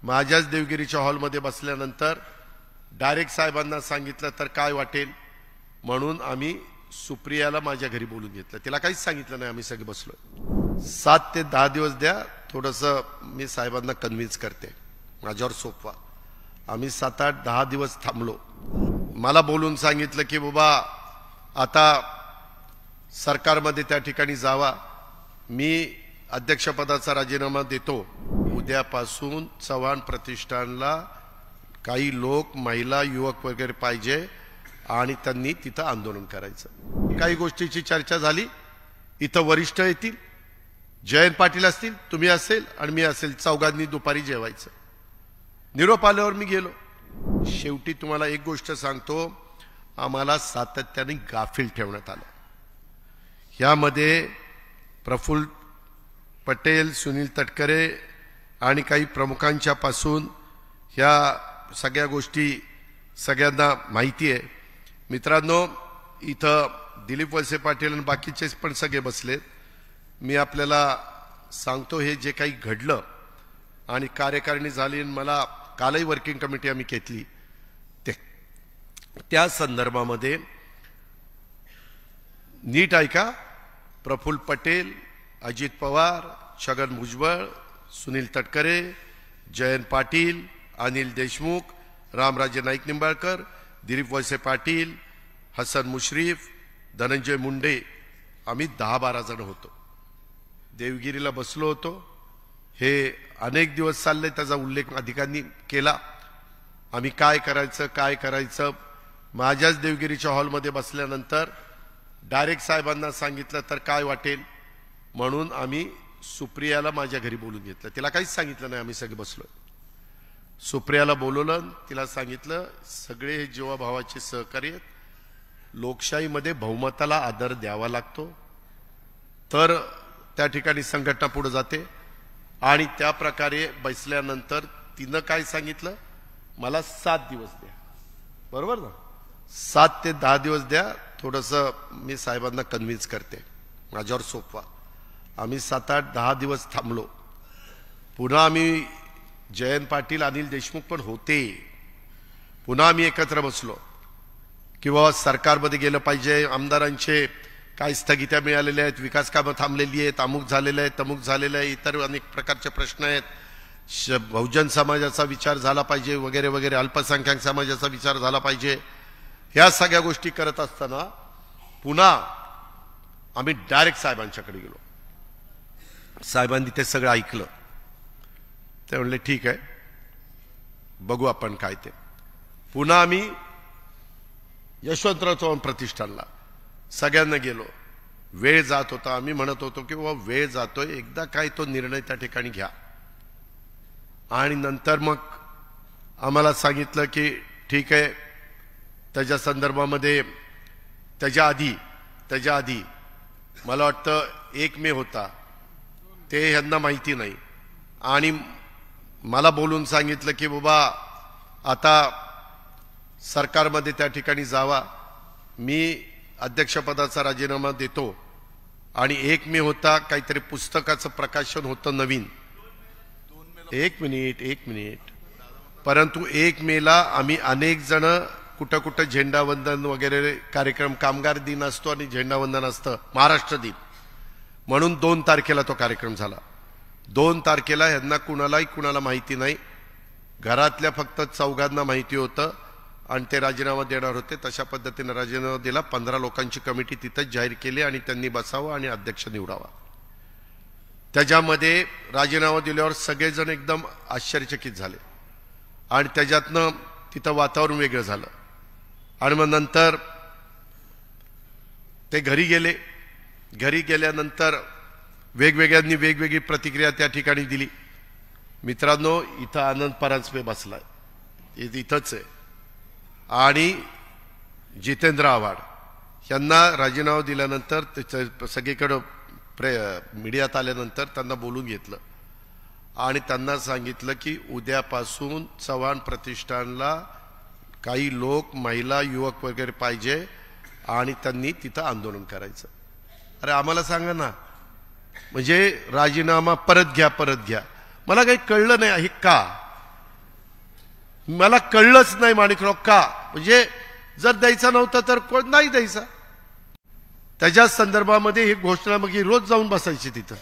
माझ्याच देवगिरीच्या हॉलमध्ये बसल्यानंतर डायरेक्ट साहेबांना सांगितलं तर काय वाटेल म्हणून आम्ही सुप्रियाला माझ्या घरी बोलून घेतलं. तिला काहीच सांगितलं नाही. आम्ही सगळे बसलो. 7 ते 10 दिवस द्या, थोडंसं मी साहेबांना कन्व्हिन्स करते, माझ्यावर सोपवा. आम्ही 7, 8, 10 दिवस थांबलो. मला बोलून सांगितलं की बाबा आता सरकारमध्ये त्या ठिकाणी जावा, मी अध्यक्षपदाचा राजीनामा देतो. उद्यापासून चव्हाण प्रतिष्ठानला काही लोक, महिला, युवक वगैरे पाहिजे आणि त्यांनी तिथं आंदोलन करायचं. काही गोष्टीची चर्चा झाली. इथं वरिष्ठ येतील, जयंत पाटील असतील, तुम्ही असेल आणि मी असेल, चौघांनी दुपारी जेवायचं. निरोप आल्यावर मी गेलो. शेवटी तुम्हाला एक गोष्ट सांगतो, आम्हाला सातत्याने गाफील ठेवण्यात आलं. यामध्ये प्रफुल्ल पटेल, सुनील तटकरे आणि काही प्रमुखांच्या पासून ह्या सगळ्या गोष्टी सगळ्यांना माहिती आहे. मित्रांनो, इथं दिलीप वळसे पाटील आणि बाकीचे पण सगळे बसलेत. मी आपल्याला सांगतो हे जे काही घडलं आणि कार्यकारिणी झाली, मला कालही वर्किंग कमिटी आम्ही घेतली, त्या संदर्भामध्ये नीट ऐका. प्रफुल्ल पटेल, अजित पवार, छगन भुजबळ, सुनील तटकरे, जयंत पाटील, अनिल देशमुख, रामराजे नाईक निंबाळकर, दिलीप वळसे पाटील, हसन मुश्रीफ, धनंजय मुंडे, आम्ही 10-12 जण होतो. देवगिरीला बसलो होतो. हे अनेक दिवस चालले, त्याचा उल्लेख अधिकाऱ्यांनी केला. आम्ही काय करायचं. माझ्याच देवगिरीच्या हॉलमध्ये बसल्यानंतर डायरेक्ट साहेबांना सांगितलं तर काय वाटेल म्हणून आम्ही सुप्रियाला माझ्या घरी बोलून घेतलं. तिला काहीच सांगितलं नाही. आम्ही सगळे बसलो. सुप्रियाला बोलवलं, तिला सांगितलं सगळे हे जीवाभावाचे सहकार्य आहेत. लोकशाहीमध्ये बहुमताला आदर द्यावा लागतो, तर त्या ठिकाणी संघटना पुढे जाते. आणि त्या प्रकारे बसल्यानंतर तिनं काय सांगितलं, मला 7 दिवस द्या. बरोबर ना? 7 ते 10 दिवस द्या, थोडंसं मी साहेबांना कन्व्हिन्स करते, माझ्यावर सोपवा. आम्ही 7, 8, 10 दिवस थांबलो. पुन्हा आम्ही जयंत पाटील, अनिल देशमुख पण होते. पुन्हा आम्ही एकत्र बसलो की बाबा सरकारमध्ये गेलं पाहिजे, आमदारांचे काही स्थगित्या मिळालेल्या आहेत, विकास कामं थांबलेली आहेत, अमुक झालेलं आहे, तमुक झालेलं आहे, इतर अनेक प्रकारचे प्रश्न आहेत, बहुजन समाजाचा विचार झाला पाहिजे वगैरे वगैरे, अल्पसंख्याक समाजाचा विचार झाला पाहिजे. ह्या सगळ्या गोष्टी करत असताना पुन्हा आम्ही डायरेक्ट साहेबांच्याकडे गेलो. साहेबांनी ते सगळं ऐकलं. ते म्हणले ठीक आहे, बघू आपण काय ते. पुन्हा आम्ही यशवंतराव चव्हाण प्रतिष्ठानला सगळ्यांना गेलो. वेळ जात होता. आम्ही म्हणत होतो की बाबा वेळ जातोय, एकदा काय तो निर्णय त्या ठिकाणी घ्या. आणि नंतर मग आम्हाला सांगितलं की ठीक आहे. त्याच्या संदर्भामध्ये त्याच्या आधी मला वाटतं 1 मे होता, ते यांना माहिती नाही. आणि मला बोलून सांगितलं की बाबा आता सरकारमध्ये त्या ठिकाणी जावा, मी अध्यक्षपदाचा राजीनामा देतो. आणि 1 मे होता, काहीतरी पुस्तकाचं प्रकाशन होतं नवीन. एक मिनिट. परंतु 1 मेला आम्ही अनेक जण कुठं झेंडावंदन वगैरे कार्यक्रम, कामगार दिन असतो आणि झेंडावंदन असतं, महाराष्ट्र दिन म्हणून 2 तारखेला तो कार्यक्रम झाला. 2 तारखेला यांना कुणाला माहिती नाही. घरातल्या फक्त चौघांना माहिती होतं आणि ते राजीनामा देणार होते. तशा पद्धतीने राजीनामा दिला. 15 लोकांची कमिटी तिथंच जाहीर केली आणि त्यांनी बसावं आणि अध्यक्ष निवडावा. त्याच्यामध्ये राजीनामा दिल्यावर सगळेजण एकदम आश्चर्यचकित झाले आणि त्याच्यातनं तिथं वातावरण वेगळं झालं. आणि मग नंतर ते घरी गेले. घरी गेल्यानंतर वेगवेगळ्यांनी वेगवेगळी प्रतिक्रिया त्या ठिकाणी दिली. मित्रांनो, इथं आनंद परांजपे बसलाय, इथंच आहे. आणि जितेंद्र आव्हाड यांना राजीनामा दिल्यानंतर सगळीकडं मीडियात आल्यानंतर त्यांना बोलून घेतलं आणि त्यांना सांगितलं की उद्यापासून चव्हाण प्रतिष्ठानला काही लोक, महिला, युवक वगैरे पाहिजे आणि त्यांनी तिथं आंदोलन करायचं. अरे आम्हाला सांगा ना, म्हणजे राजीनामा परत घ्या. मला काही कळलं नाही आहे का. मला कळलंच नाही माणिकराव का, म्हणजे जर द्यायचा नव्हता तर कोण नाही द्यायचा. त्याच्या संदर्भामध्ये ही घोषणा मग रोज जाऊन बसायची तिथं,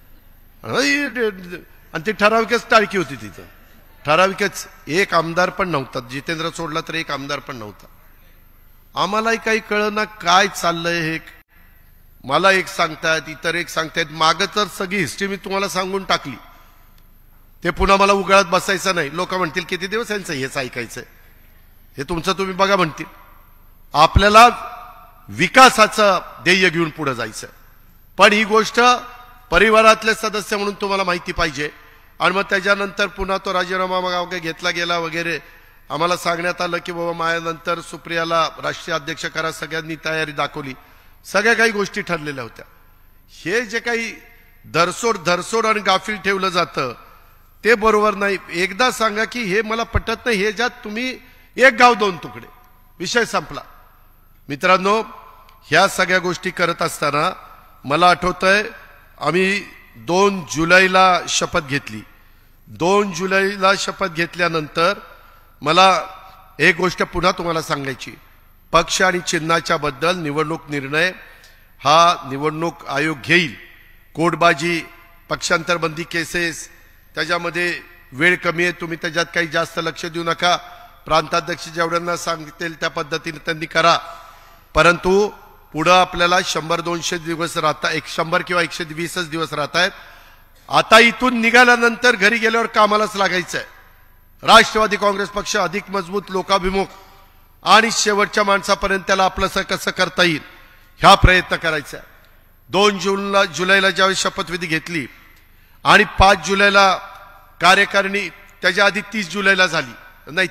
आणि ती ठराविकच टाळकी होती तिथं, ठराविकच. एक आमदार पण नव्हता, जितेंद्र सोडला तर एक आमदार पण नव्हता. आम्हालाही काही कळना काय चाललंय हे. मला एक सांगतायत, इतर एक सांगतायत. मागं तर सगळी हिस्ट्री मी तुम्हाला सांगून टाकली, ते पुन्हा मला उगाळत बसायचं नाही. लोक म्हणतील किती दिवस यांचं हेच ऐकायचंय, हे तुमचं तुम्ही बघा म्हणतील. आपल्याला विकासाचं ध्येय घेऊन पुढे जायचं, पण ही गोष्ट परिवारातले सदस्य म्हणून तुम्हाला माहिती पाहिजे. आणि मग त्याच्यानंतर पुन्हा तो राजीनामा मग घेतला गेला वगैरे. आम्हाला सांगण्यात आलं की बाबा माझ्यानंतर सुप्रियाला राष्ट्रीय अध्यक्ष करा, सगळ्यांनी तयारी दाखवली, सगळ्या काही गोष्टी ठरलेल्या होत्या. हे जे काही धरसोड आणि गाफील ठेवलं जातं ते बरोबर नाही. एकदा सांगा की हे मला पटत नाही, हे ज्यात तुम्ही एक गाव दोन तुकडे, विषय संपला. मित्रांनो, ह्या सगळ्या गोष्टी करत असताना मला आठवतंय आम्ही 2 जुलैला शपथ घेतली. 2 जुलैला शपथ घेतल्यानंतर मला एक गोष्ट पुन्हा तुम्हाला सांगायची. पक्ष आणि चिन्हाच्या बद्दल निवडणूक निर्णय हा निवडणूक आयोग घेईल. कोडबाजी, पक्षांतरबंदी केसेस, त्याच्यामध्ये वेळ कमी आहे, तुम्ही त्याच्यात काही जास्त लक्ष देऊ नका. प्रांताध्यक्ष जेवढ्यांना सांगतील त्या पद्धतीने त्यांनी करा. परंतु पुढं आपल्याला 100-200 दिवस राहता, 100 किंवा 120 दिवस राहत आहेत. आता इथून निघाल्यानंतर घरी गेल्यावर कामालाच लागायचंय. राष्ट्रवादी काँग्रेस पक्ष अधिक मजबूत, लोकाभिमुख आणि शेवटच्या माणसापर्यंत त्याला आपलं कसं करता येईल ह्या प्रयत्न करायचा. 2 जुलैला ज्यावेळी शपथविधी घेतली आणि 5 जुलैला कार्यकारिणी, त्याच्या आधी 30 जुलैला झाली, नाही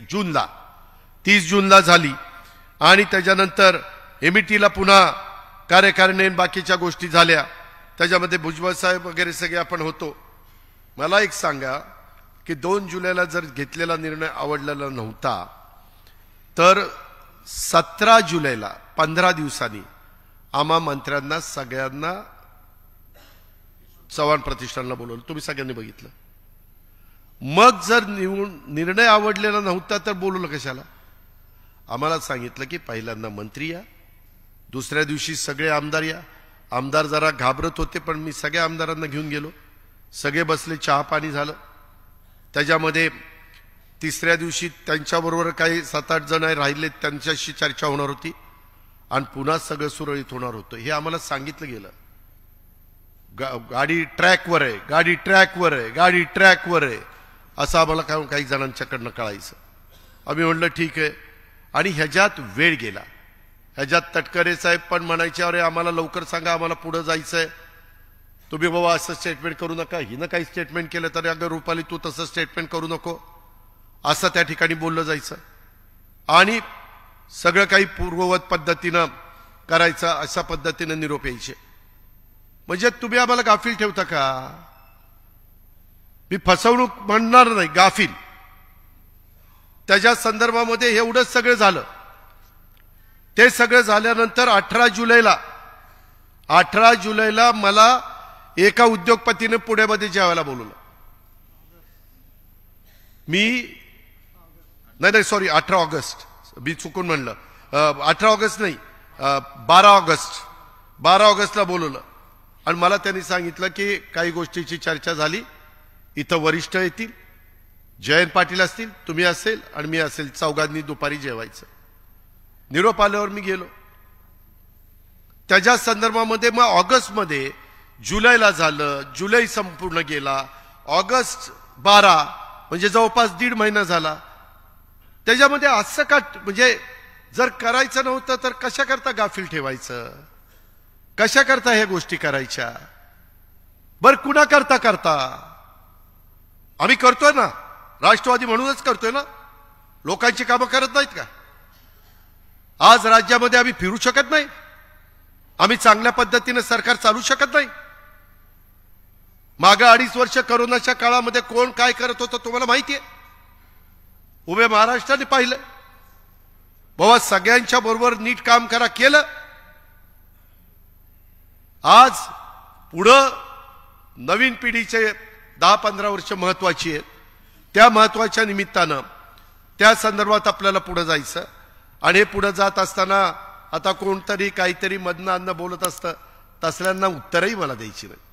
30 जूनला झाली. आणि त्याच्यानंतर एमईटीला पुन्हा कार्यकारिणी बाकीच्या गोष्टी झाल्या. त्याच्यामध्ये भुजबळ साहेब वगैरे सगळे आपण होतो. मला एक सांगा की 2 जुलैला जर घेतलेला निर्णय आवडलेला नव्हता तर 17 जुलैला 15 दिवसांनी आम्हा मंत्र्यांना सगळ्यांना चव्हाण प्रतिष्ठानला बोलवलं. तुम्ही सगळ्यांनी बघितलं. मग जर निर्णय आवडलेला नव्हता तर बोलवलं कशाला? आम्हाला सांगितलं की पहिल्यांदा मंत्री या, दुसऱ्या दिवशी सगळे आमदार या. आमदार जरा घाबरत होते, पण मी सगळ्या आमदारांना घेऊन गेलो. सगळे बसले, चहा पाणी झालं. त्याच्यामध्ये तिसऱ्या दिवशी त्यांच्याबरोबर काही 7-8 जण राहिले, त्यांच्याशी चर्चा होणार होती आणि पुन्हा सगळं सुरळीत होणार होतं. हे आम्हाला सांगितलं गेलं. गाडी ट्रॅकवर आहे, गाडी ट्रॅकवर आहे, गाडी ट्रॅकवर आहे, असं आम्हाला काही जणांच्याकडनं कळायचं. आम्ही म्हणलं ठीक आहे. आणि ह्याच्यात वेळ गेला. ह्याच्यात तटकरे साहेब पण म्हणायचे, अरे आम्हाला लवकर सांगा, आम्हाला पुढे जायचंय, तुम्ही बाबा असं स्टेटमेंट करू नका. हिनं काही स्टेटमेंट केलं तरी अगं रुपाली तू तसं स्टेटमेंट करू नको, असं त्या ठिकाणी बोललं जायचं. आणि सगळं काही पूर्ववत पद्धतीनं करायचं, अशा पद्धतीनं निरोप यायचे. म्हणजे तुम्ही आम्हाला गाफील ठेवता का? मी फसवणूक म्हणणार नाही, गाफील. त्याच्या संदर्भामध्ये एवढंच सगळं झालं. ते सगळं झाल्यानंतर 18 जुलैला मला एका उद्योगपतीने पुण्यामध्ये जेवायला बोलवलं. नाही सॉरी 18 ऑगस्ट, मी चुकून म्हणलं. 18 ऑगस्ट नाही, 12 ऑगस्टला बोलवलं. आणि मला त्यांनी सांगितलं की काही गोष्टीची चर्चा झाली, इथं वरिष्ठ येतील, जयंत पाटील असतील, तुम्ही असेल आणि मी असेल, चौघांनी दुपारी जेवायचं. निरोप आल्यावर मी गेलो. त्याच्या संदर्भामध्ये मग ऑगस्टमध्ये जुलैला झालं, जुलै संपूर्ण गेला, ऑगस्ट 12 म्हणजे जवळपास 1.5 महिना झाला. त्याच्यामध्ये असं का, म्हणजे जर करायचं नव्हतं तर कशा करता गाफील ठेवायचं, कशा करता ह्या गोष्टी करायच्या? बर कुणा करता आम्ही करतोय ना, राष्ट्रवादी म्हणूनच करतोय ना, लोकांची कामं करत नाहीत का? आज राज्यामध्ये आम्ही फिरू शकत नाही, आम्ही चांगल्या पद्धतीने सरकार चालू शकत नाही. मागे 2.5 वर्ष कोरोनाच्या काळामध्ये कोण काय करत होतं तुम्हाला माहिती आहे. उभे महाराष्ट्राने पाहिलं, बाबा सगळ्यांच्या बरोबर नीट काम करा, केलं. आज पुढं नवीन पिढीचे 10-15 वर्ष महत्वाची आहेत. त्या महत्वाच्या निमित्तानं त्या संदर्भात आपल्याला पुढे जायचं आणि हे पुढे जात असताना आता कोणतरी काहीतरी मधनं बोलत असतं, तसल्यांना उत्तरही मला द्यायची नाही.